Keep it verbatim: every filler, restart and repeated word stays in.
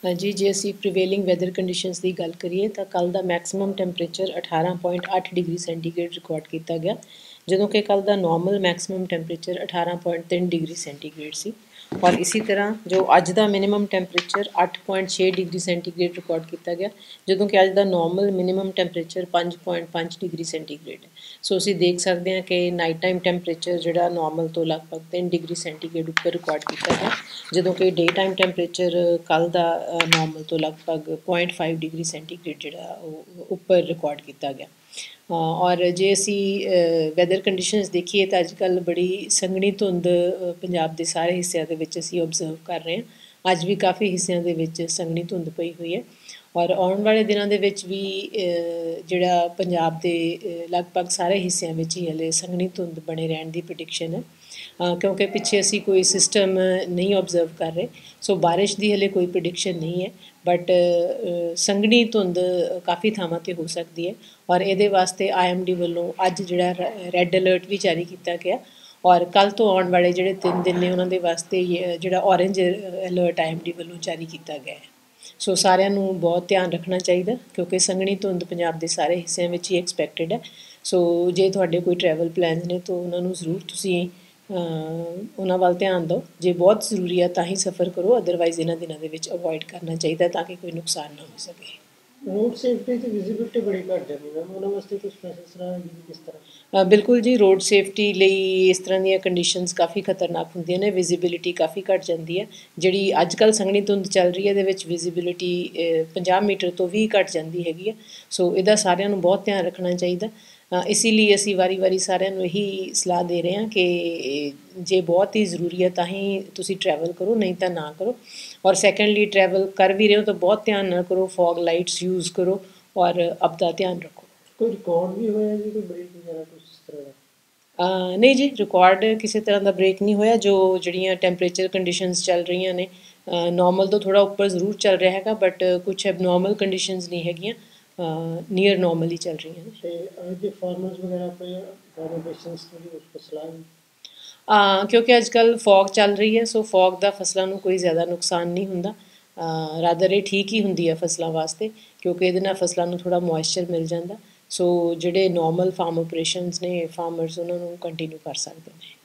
जी जे ਅਸੀਂ ਪ੍ਰੀਵੇਲਿੰਗ weather conditions ਦੀ ਗੱਲ ਕਰੀਏ ਤਾਂ ਕੱਲ ਦਾ ਮੈਕਸਿਮਮ ਟੈਂਪਰੇਚਰ ਅਠਾਰਾਂ ਪੁਆਇੰਟ ਅੱਠ ਡਿਗਰੀ ਸੈਂਟੀਗ੍ਰੇਡ ਰਿਕਾਰਡ ਕੀਤਾ ਗਿਆ, ਜਦੋਂ ਕਿ ਕੱਲ ਦਾ ਨਾਰਮਲ ਮੈਕਸਿਮਮ ਟੈਂਪਰੇਚਰ ਅਠਾਰਾਂ ਪੁਆਇੰਟ ਤਿੰਨ ਡਿਗਰੀ ਸੈਂਟੀਗ੍ਰੇਡ ਸੀ। और इसी तरह जो अज का मिनिमम टैंपरेचर अठ पॉइंट छे डिग्री सेंटीग्रेड रिकॉर्ड किया गया, जो कि अज का नॉर्मल मिनिमम टैंपरेचर पाँच पॉइंट पाँच डिग्री सेंटीग्रेड है। सो असी देख सकते हैं कि नाइट टाइम टैंपरेचर जोड़ा नॉर्मल तो लगभग तीन डिग्री सेंटीग्रेड उपर रिकॉर्ड किया गया, जो कि डे टाइम टैंपरेचर कल का नॉर्मल तो लगभग पॉइंट फाइव डिग्री सेंटीग्रेड जोड़ा उपर रिकॉर्ड किया गया। और जे असी वैदर कंडीशनस देखिए तो अजकल बड़ी संघनी धुंध पंजाब के सारे हिस्सों के असी ऑबजर्व कर रहे हैं। अज भी काफ़ी हिस्सों के संघनी धुंध पई हुई है और आने वाले दिनों के भी जिहड़ा पंजाब के लगभग सारे हिस्सों में ही हले संघनी धुंध बने रहने की प्रिडिक्शन है, क्योंकि पिछे असी कोई सिस्टम नहीं ऑबजर्व कर रहे। सो बारिश की हले कोई प्रिडिक्शन नहीं है, बट संघनी धुंध काफ़ी थावां ते हो सकती है और ये वास्ते आई एम डी वालों अज जिहड़ा रैड अलर्ट भी जारी किया गया और कल तो आने वाले जिहड़े तीन दिन ने उन्होंने वास्ते जिहड़ा orange alert I M D वालों जारी किया गया है। सो सारिਆਂ ਨੂੰ बहुत ध्यान रखना चाहिए, क्योंकि संघनी धुंध पंजाब के सारे हिस्सों में ही एक्सपैक्टेड है। सो जे तुहाडे कोई ट्रैवल प्लान ने तो उन्होंने जरूर तुसीं उन्होंने वाल ध्यान दो। जे बहुत जरूरी है तो ही सफ़र करो, अदरवाइज इन्होंने दिनों के अवॉइड करना चाहिए ताकि कोई नुकसान ना हो सके। रोड सेफ्टी तो विजिबिलिटी बड़ी घट जाती है, उन्होंने वास्ते तो स्पेशल सलाह किस तरह? बिल्कुल जी, रोड सेफ्टी ਲਈ इस तरह ਦੀਆਂ कंडीशनस काफ़ी खतरनाक ਹੁੰਦੀਆਂ ਨੇ, विजिबिलिटी काफ़ी घट ਜਾਂਦੀ ਹੈ। ਜਿਹੜੀ ਅੱਜ ਕੱਲ੍ਹ ਸੰਘਣੀ ਧੁੰਦ ਚੱਲ ਰਹੀ ਹੈ ਇਹਦੇ ਵਿੱਚ ਵਿਜ਼ਿਬਿਲਿਟੀ ਪੰਜਾਹ ਮੀਟਰ ਤੋਂ ਵੀ ਘਟ ਜਾਂਦੀ ਹੈਗੀ ਹੈ। ਸੋ ਇਹਦਾ ਸਾਰਿਆਂ ਨੂੰ ਬਹੁਤ ਧਿਆਨ ਰੱਖਣਾ ਚਾਹੀਦਾ। इसी लिए असी वारी वारी सारिਆਂ ਨੂੰ ਇਹੀ सलाह दे रहे हैं कि जे बहुत ही ज़रूरी है तो ही तुसी ट्रैवल करो, नहीं तो ना करो। और सैकेंडली ट्रैवल कर भी रहे हो तो बहुत ध्यान ना करो, फॉग लाइट्स यूज़ करो और अपना ध्यान रखो। कोई रिकॉर्ड भी होया जी, कोई ब्रेक वगैरह कुछ इस तरह का? नहीं जी, रिकॉर्ड किसी तरह का ब्रेक नहीं होया। जो जड़ियाँ टैंपरेचर कंडीशनस चल रही ने नॉर्मल तो थोड़ा उपर जरूर चल रहा है, बट कुछ एबनॉर्मल कंडीशनस नहीं हैगियां, नीयर नॉर्मल ही चल रही हैं। फार्मर्स वगैरह पे उसको सलाह आ, क्योंकि अजकल फॉग चल रही है, सो फॉग का फसलों को कोई ज़्यादा नुकसान नहीं होंदा, रादर ये ठीक ही होंदी है फसलों वास्ते, क्योंकि ये फसलों को थोड़ा मॉइस्चर मिल जाता। सो जिहड़े नॉर्मल फार्म ऑपरेशनस ने फार्मर्स उन्होंने कंटिन्यू कर सकते हैं।